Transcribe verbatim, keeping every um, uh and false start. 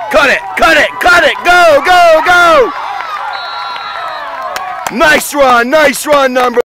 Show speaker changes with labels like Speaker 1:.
Speaker 1: Cut it, cut it, cut it, go, go, go! Nice run, nice run, number